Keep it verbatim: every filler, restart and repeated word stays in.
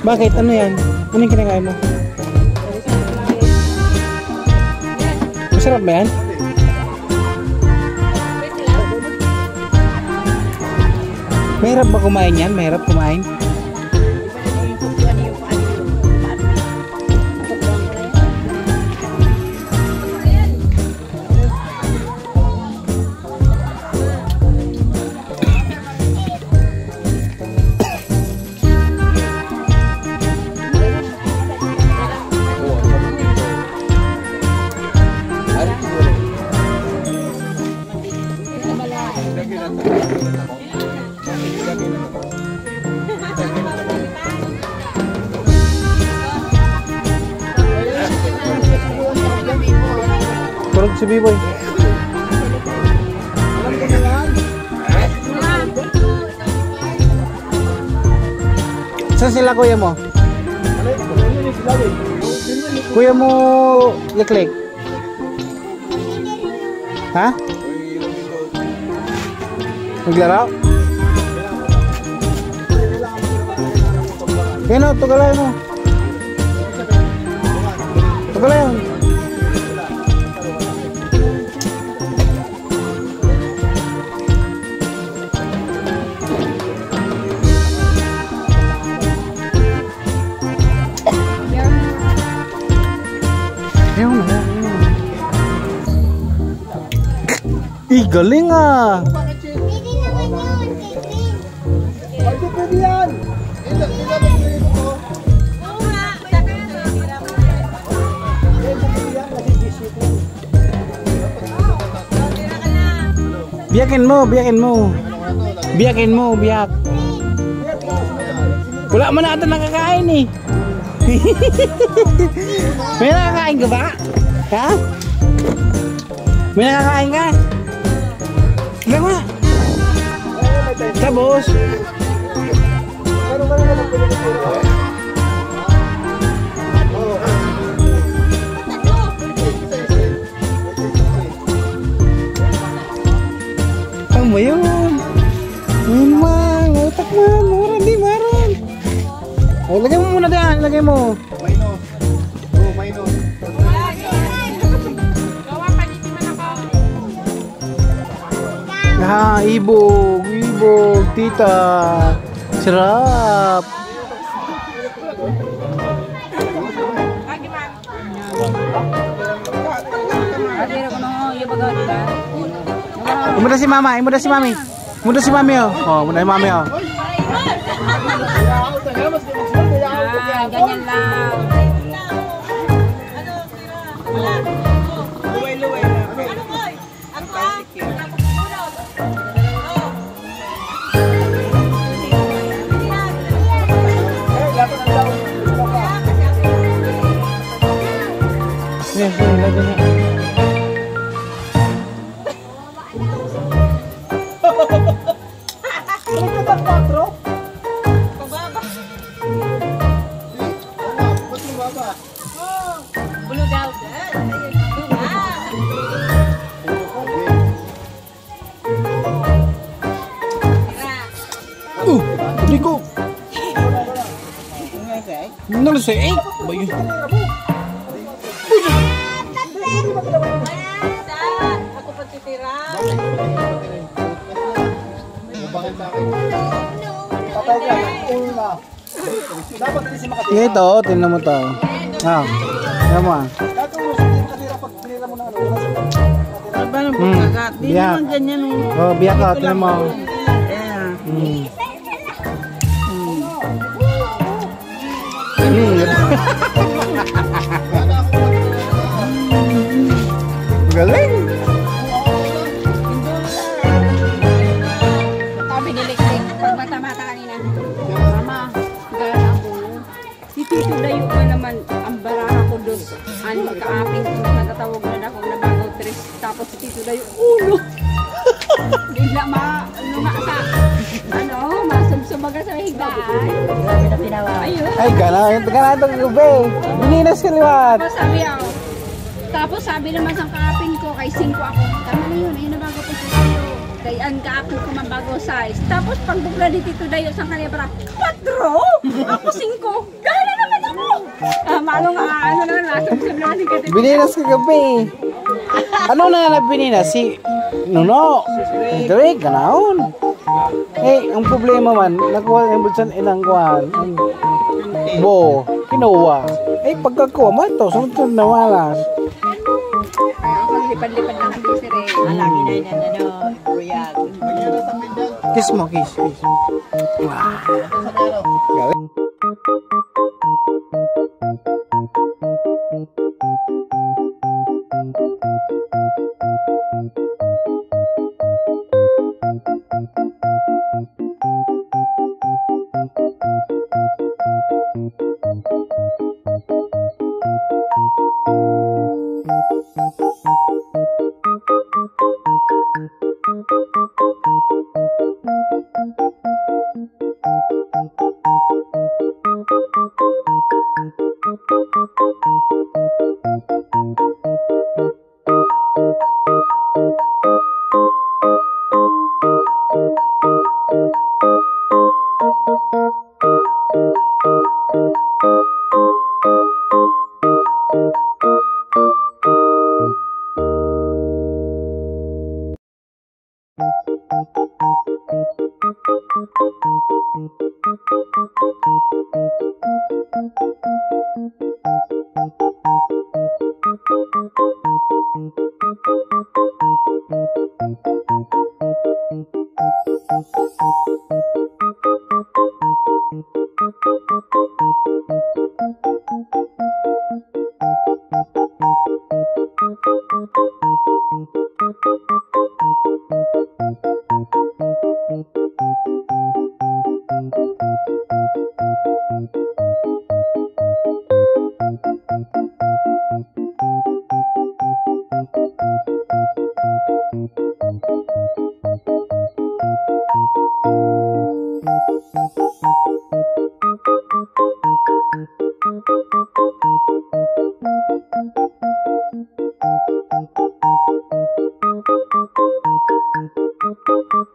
Bakit? Ano yan? Ano yung kinakain mo? Masarap ba yan? Mahirap ba kumain yan? Mahirap kumain? Turog si B-Boy. Saan sila kuya mo? Kuya mo Liklik? Ha? Naglaro? Kaya no, tugalay mo. Tugalay mo. Ih, galing ah. Pwede naman yun, Caitlin. Pwede, pwede yan. Ito, ito, ito. Oo nga. Sabi na sa hirap mo. Biyakin mo, biyakin mo. Biyakin mo, biyak. Wala mo na ito nakakain eh. May nakakain ka ba? Ha? May nakakain ka? Sige mo. Tapos ano mo yun? Ayun man, utak man, mura di maron. O, lagay mo muna dyan, lagay mo. Minus. Oh, minus. Ah, ibog, ibog, tita. Sarap. Muda si mama, muda si mami. Muda si mami oh. Oh, muda si mami oh. Ah, ganyan lang. Yes, yes, lagi niya. Uh, hindi ko. Ano sa eh? Bayo. Ako patitira. Ito, tingnan mo to. Ah, tingnan mo ah. Paano po kagat? Di naman ganyan. Oh, biyak ka, tingnan mo. Yeah. Hmm. Hmm. Galing. Sabi ni Liklik, pag mata-mata kanina. Mama, gara ako. Si Tito Dayo ko naman, ang baraha ko doon. Ano, magka-aping ko, natatawag na ako na bago tres. Tapos si Tito Dayo, ulo! Bigla ma, lumasa. Ano, masumsumaga sa higaan. Grabe na pinawa. Ayun. Ay, gano'n. Gano'n itong gabi. Bininas ka liwat. Tapos sabi ako, tapos sabi naman sa kaping ko, kay singko ako, tama na yun, ayun na bago po sa tayo. Kay ang kaapin ko man bago size. Tapos pag bugla ni Tito Dayo sa kanibra, Quatro? Ako singko. Gana naman ako. Ah, malo nga, ano na, nasabsab na si Katip. Bininas kagabi. Ano na na bininas? Si Nuno. Dre, ganaon. Eh, ang problema man, nakuha ng bulsan ilang kuhan. Bo, kinuha. Eh, pagkakuha man to, sunod-sunod na walas. Ako lipad-lipad na natin si Ray. Lagi na yun, ano, Royal. Kiss mo, kiss, kiss. Wow. Galing. Thank you.